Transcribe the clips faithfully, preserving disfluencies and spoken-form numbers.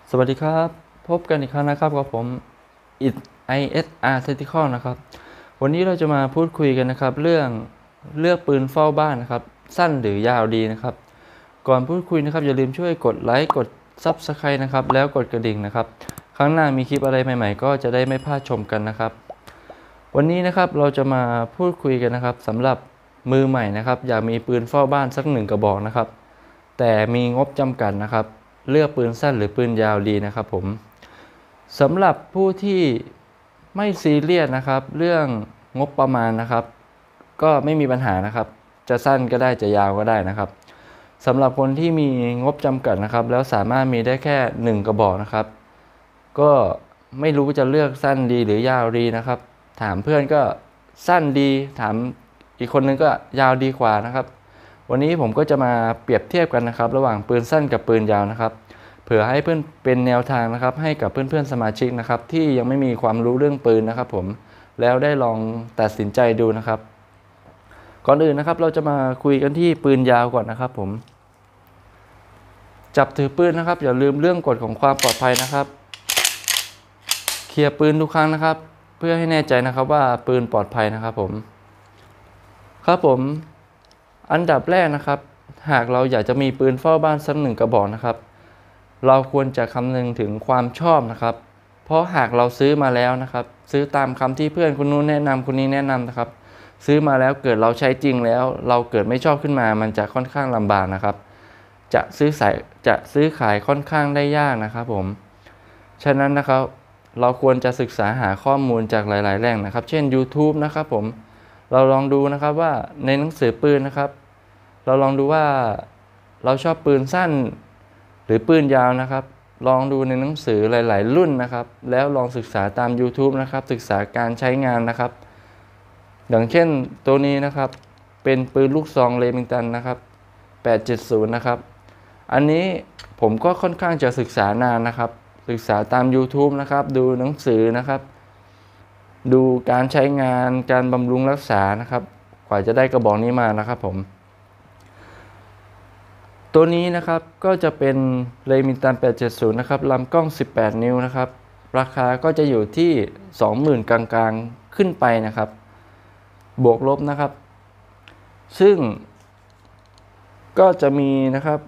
สวัสดีครับพบกันอีกครั้งนะครับกับผม ไอ เอส อาร์ Tactical นะครับวันนี้เราจะมาพูดคุยกันนะครับเรื่องเลือกปืนเฝ้าบ้านนะครับสั้นหรือยาวดีนะครับก่อนพูดคุยนะครับอย่าลืมช่วยกดไลค์กด Subscribe นะครับแล้วกดกระดิ่งนะครับครั้งหน้ามีคลิปอะไรใหม่ๆก็จะได้ไม่พลาดชมกันนะครับวันนี้นะครับเราจะมาพูดคุยกันนะครับสำหรับมือใหม่นะครับอยากมีปืนเฝ้าบ้านสักหนึ่งกระบอกนะครับแต่มีงบจำกัดนะครับเลือกปืนสั้นหรือปืนยาวดีนะครับผมสำหรับผู้ที่ไม่ซีเรียสนะครับเรื่องงบประมาณนะครับก็ไม่มีปัญหานะครับจะสั้นก็ได้จะยาวก็ได้นะครับสำหรับคนที่มีงบจำกัดนะครับแล้วสามารถมีได้แค่หนึ่งกระบอกนะครับก็ไม่รู้จะเลือกสั้นดีหรือยาวดีนะครับถามเพื่อนก็สั้นดีถามอีกคนนึงก็ยาวดีกว่านะครับวันนี้ผมก็จะมาเปรียบเทียบกันนะครับระหว่างปืนสั้นกับปืนยาวนะครับเผื่อให้เพื่อนเป็นแนวทางนะครับให้กับเพื่อนๆสมาชิกนะครับที่ยังไม่มีความรู้เรื่องปืนนะครับผมแล้วได้ลองตัดสินใจดูนะครับก่อนอื่นนะครับเราจะมาคุยกันที่ปืนยาวก่อนนะครับผมจับถือปืนนะครับอย่าลืมเรื่องกฎของความปลอดภัยนะครับเคลียร์ปืนทุกครั้งนะครับเพื่อให้แน่ใจนะครับว่าปืนปลอดภัยนะครับผมครับผมอันดับแรกนะครับหากเราอยากจะมีปืนเฝ้าบ้านสักหนึ่งกระบอกนะครับเราควรจะคำนึงถึงความชอบนะครับเพราะหากเราซื้อมาแล้วนะครับซื้อตามคำที่เพื่อนคนนู้นแนะนำคนนี้แนะนำนะครับซื้อมาแล้วเกิดเราใช้จริงแล้วเราเกิดไม่ชอบขึ้นมามันจะค่อนข้างลำบากนะครับจะซื้อสายจะซื้อขายค่อนข้างได้ยากนะครับผมฉะนั้นนะครับเราควรจะศึกษาหาข้อมูลจากหลายๆแหล่งนะครับเช่น YouTube นะครับผมเราลองดูนะครับว่าในหนังสือปืนนะครับเราลองดูว่าเราชอบปืนสั้นหรือปืนยาวนะครับลองดูในหนังสือหลายๆรุ่นนะครับแล้วลองศึกษาตาม YouTube นะครับศึกษาการใช้งานนะครับอย่างเช่นตัวนี้นะครับเป็นปืนลูกซองเรมิงตันนะครับแปดเจ็ดศูนย์นะครับอันนี้ผมก็ค่อนข้างจะศึกษานานนะครับศึกษาตาม YouTube นะครับดูหนังสือนะครับดูการใช้งานการบำรุงรักษานะครับกว่าจะได้กระบอกนี้มานะครับผมตัวนี้นะครับก็จะเป็นเรมิงตันแปดเจ็ดศูนย์นะครับลำกล้องสิบแปดนิ้วนะครับราคาก็จะอยู่ที่ สองหมื่น กลางๆขึ้นไปนะครับบวกลบนะครับซึ่งก็จะมีนะครับ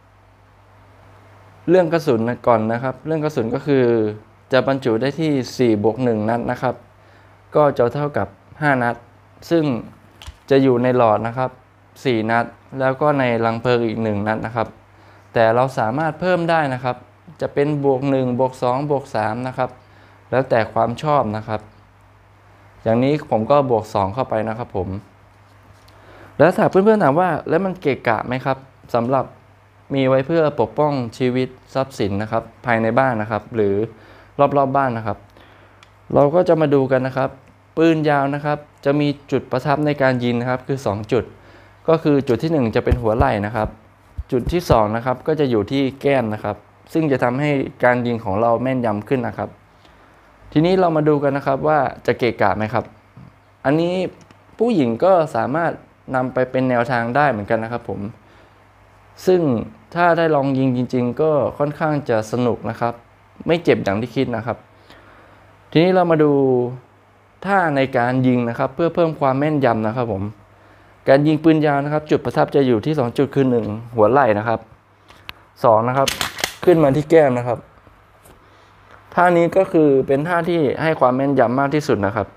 เรื่องกระสุนก่อนนะครับเรื่องกระสุนก็คือจะบรรจุได้ที่สี่บวกหนึ่งนัดนะครับก็จะเท่ากับห้านัดซึ่งจะอยู่ในหลอดนะครับสี่นัดแล้วก็ในรังเพลิงอีกหนึ่งนัดนะครับแต่เราสามารถเพิ่มได้นะครับจะเป็นบวกหนึ่งบวกสองบวกสามนะครับแล้วแต่ความชอบนะครับอย่างนี้ผมก็บวกสองเข้าไปนะครับผมแล้วถ้าเพื่อนๆถามว่าแล้วมันเกะกะไหมครับสำหรับมีไว้เพื่อปกป้องชีวิตทรัพย์สินนะครับภายในบ้านนะครับหรือรอบๆ บ, บ้านนะครับเราก็จะมาดูกันนะครับปืนยาวนะครับจะมีจุดประทับในการยิงนะครับคือสองจุดก็คือจุดที่หนึ่งจะเป็นหัวไหล่นะครับจุดที่สองนะครับก็จะอยู่ที่แก้มนะครับซึ่งจะทำให้การยิงของเราแม่นยำขึ้นนะครับทีนี้เรามาดูกันนะครับว่าจะเกะกะไหมครับอันนี้ผู้หญิงก็สามารถนำไปเป็นแนวทางได้เหมือนกันนะครับผมซึ่งถ้าได้ลองยิงจริงๆก็ค่อนข้างจะสนุกนะครับไม่เจ็บอย่างที่คิดนะครับทีนี้เรามาดูท่าในการยิงนะครับเพื่อเพิ่มความแม่นยำนะครับผมการยิงปืนยาวนะครับจุดประทับจะอยู่ที่สองจุดคือหนึ่งหัวไหล่นะครับสองนะครับขึ้นมาที่แก้มนะครับท่านี้ก็คือเป็นท่าที่ให้ความแม่นยำมากที่สุดนะครับ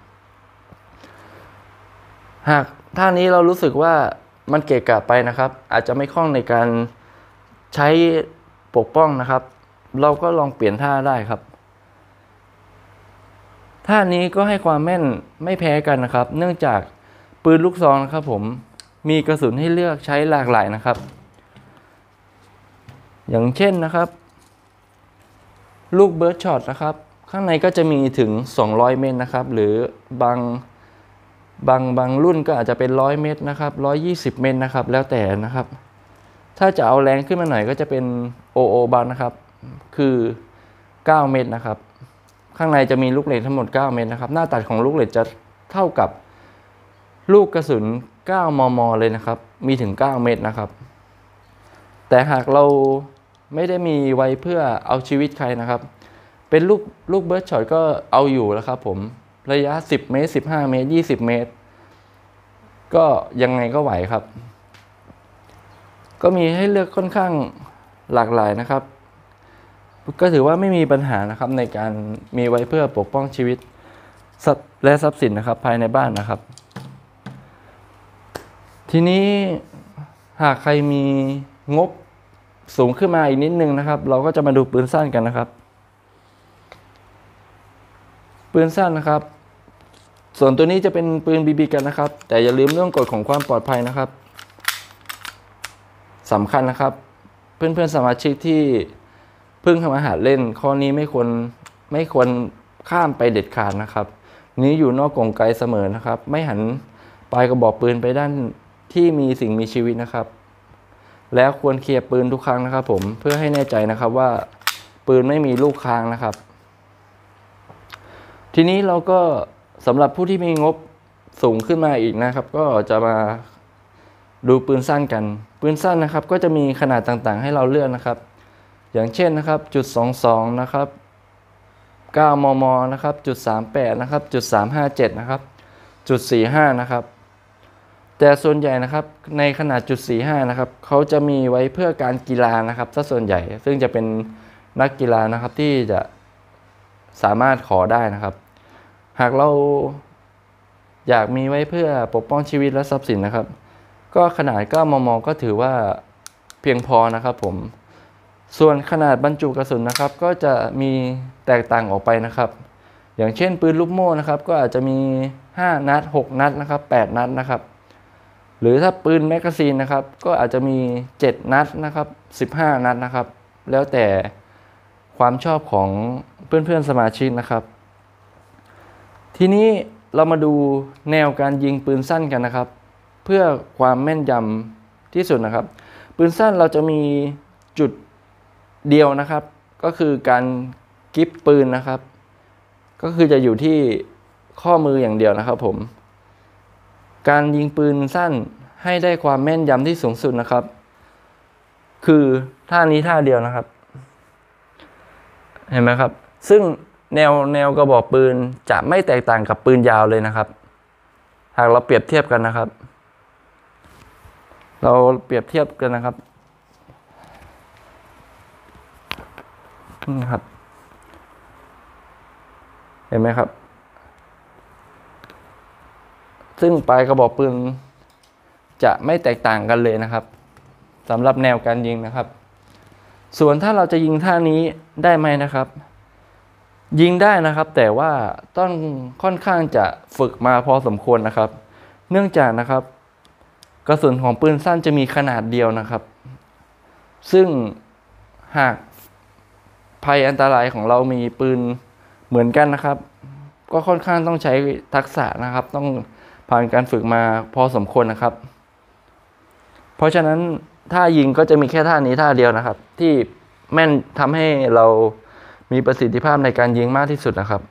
หากท่านี้เรารู้สึกว่ามันเกะกะไปนะครับอาจจะไม่คล่องในการใช้ปกป้องนะครับเราก็ลองเปลี่ยนท่าได้ครับท่านี้ก็ให้ความแม่นไม่แพ้กันนะครับเนื่องจากปืนลูกซองนะครับผมมีกระสุนให้เลือกใช้หลากหลายนะครับอย่างเช่นนะครับลูกเบิร์ดช็อตนะครับข้างในก็จะมีถึงสองร้อยเมตรนะครับหรือบางบางบางรุ่นก็อาจจะเป็นหนึ่งร้อยเมตรนะครับหนึ่งร้อยยี่สิบเมตรนะครับแล้วแต่นะครับถ้าจะเอาแรงขึ้นมาหน่อยก็จะเป็น โอ โอ บังนะครับคือเก้าเมตรนะครับข้างในจะมีลูกเหล็กทั้งหมดเก้าเมตรนะครับหน้าตัดของลูกเหล็กจะเท่ากับลูกกระสุนเก้ามมเลยนะครับมีถึงเก้าเมตรนะครับแต่หากเราไม่ได้มีไว้เพื่อเอาชีวิตใครนะครับเป็นลูกลูกเบิร์ดช็อตก็เอาอยู่แล้วครับผมระยะสิบเมตรสิบห้าเมตรยี่สิบเมตรก็ยังไงก็ไหวครับก็มีให้เลือกค่อนข้างหลากหลายนะครับก็ถือว่าไม่มีปัญหานะครับในการมีไว้เพื่อปกป้องชีวิตและทรัพย์สินนะครับภายในบ้านนะครับทีนี้หากใครมีงบสูงขึ้นมาอีกนิดนึงนะครับเราก็จะมาดูปืนสั้นกันนะครับปืนสั้นนะครับส่วนตัวนี้จะเป็นปืน บี บี กันนะครับแต่อย่าลืมเรื่องกฎของความปลอดภัยนะครับสำคัญนะครับเพื่อนๆสมาชิกที่เพิ่งทำอาหารเล่นข้อนี้ไม่ควรไม่ควรข้ามไปเด็ดขาดนะครับนี้อยู่นอกกรงไกเสมอนะครับไม่หันปลายกระบอกปืนไปด้านที่มีสิ่งมีชีวิตนะครับแล้วควรเคลียร์ปืนทุกครั้งนะครับผมเพื่อให้แน่ใจนะครับว่าปืนไม่มีลูกค้างนะครับทีนี้เราก็สำหรับผู้ที่มีงบสูงขึ้นมาอีกนะครับก็จะมาดูปืนสั้นกันปืนสั้นนะครับก็จะมีขนาดต่างๆให้เราเลือกนะครับอย่างเช่นนะครับจุดสองสองนะครับเก้ามมนะครับจุดสามแปดนะครับจุดสามห้าเจ็ดนะครับจุดสี่ห้านะครับแต่ส่วนใหญ่นะครับในขนาดจุดสี่ห้านะครับเขาจะมีไว้เพื่อการกีฬานะครับซะส่วนใหญ่ซึ่งจะเป็นนักกีฬานะครับที่จะสามารถขอได้นะครับหากเราอยากมีไว้เพื่อปกป้องชีวิตและทรัพย์สินนะครับก็ขนาดเก้ามมก็ถือว่าเพียงพอนะครับผมส่วนขนาดบรรจุกระสุนนะครับก็จะมีแตกต่างออกไปนะครับอย่างเช่นปืนลูกโม่นะครับก็อาจจะมีห้านัดหกนัดนะครับแปดนัดนะครับหรือถ้าปืนแมกกาซีนนะครับก็อาจจะมีเจ็ดนัดนะครับสิบห้านัดนะครับแล้วแต่ความชอบของเพื่อนๆสมาชิกนะครับทีนี้เรามาดูแนวการยิงปืนสั้นกันนะครับเพื่อความแม่นยำที่สุดนะครับปืนสั้นเราจะมีจุดเดียวนะครับก็คือการกิ๊บปืนนะครับก็คือจะอยู่ที่ข้อมืออย่างเดียวนะครับผมการยิงปืนสั้นให้ได้ความแม่นยำที่สูงสุดนะครับคือท่านี้ท่าเดียวนะครับเห็นไหมครับซึ่งแนวแนวกระบอกปืนจะไม่แตกต่างกับปืนยาวเลยนะครับหากเราเปรียบเทียบกันนะครับเราเปรียบเทียบกันนะครับนี่ครับเห็นไหมครับซึ่งปลายกระบอกปืนจะไม่แตกต่างกันเลยนะครับสำหรับแนวการยิงนะครับส่วนถ้าเราจะยิงท่านี้ได้ไหมนะครับยิงได้นะครับแต่ว่าต้องค่อนข้างจะฝึกมาพอสมควรนะครับเนื่องจากนะครับกระสุนของปืนสั้นจะมีขนาดเดียวนะครับซึ่งหากภัยอันตรายของเรามีปืนเหมือนกันนะครับก็ค่อนข้างต้องใช้ทักษะนะครับต้องผ่านการฝึกมาพอสมควรนะครับเพราะฉะนั้นท่ายิงก็จะมีแค่ท่านี้ท่าเดียวนะครับที่แม่นทำให้เรามีประสิทธิภาพในการยิงมากที่สุดนะครับ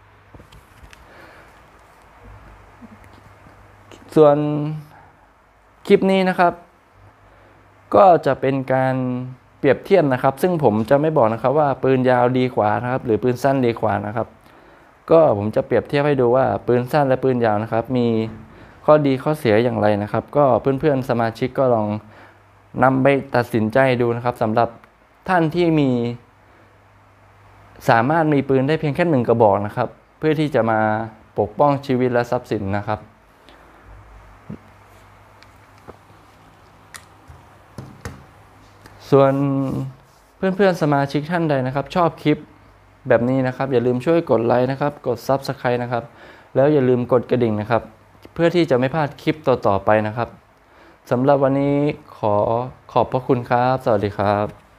ส่วนคลิปนี้นะครับก็จะเป็นการเปรียบเทียบนะครับซึ่งผมจะไม่บอกนะครับว่าปืนยาวดีกว่านะครับหรือปืนสั้นดีกว่านะครับก็ผมจะเปรียบเทียบให้ดูว่าปืนสั้นและปืนยาวนะครับมีข้อดีข้อเสียอย่างไรนะครับก็เพื่อนๆสมาชิกก็ลองนำไปตัดสินใจดูนะครับสำหรับท่านที่มีสามารถมีปืนได้เพียงแค่หนึ่งกระบอกนะครับเพื่อที่จะมาปกป้องชีวิตและทรัพย์สินนะครับส่วนเพื่อนๆสมาชิกท่านใดนะครับชอบคลิปแบบนี้นะครับอย่าลืมช่วยกดไลค์นะครับกด ซับสไครบ์ นะครับแล้วอย่าลืมกดกระดิ่งนะครับเพื่อที่จะไม่พลาดคลิปต่อๆไปนะครับสำหรับวันนี้ขอขอบพระคุณครับสวัสดีครับ